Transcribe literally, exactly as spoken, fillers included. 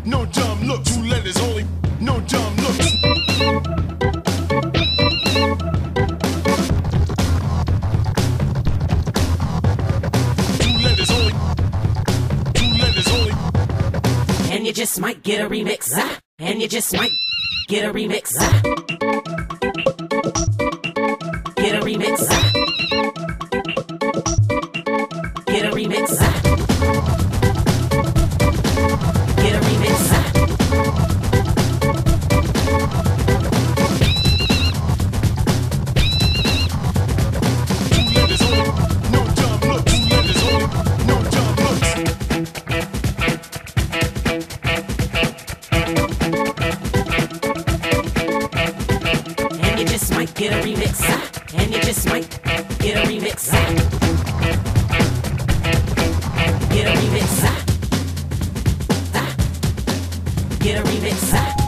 no dumb look. Two letters only, no dumb look. Two letters only, two letters only. And you just might get a remix, ah. And you just might get a remix, ah. Get a remix, ah. Get a remix, ah. Get a remix, ah. Two letters only, no dumb look. Two letters only, no dumb looks. And you just might get a remix, ah. And you just might get a remix, ah. Get a remix, ah. Ah. Get a remix, ah.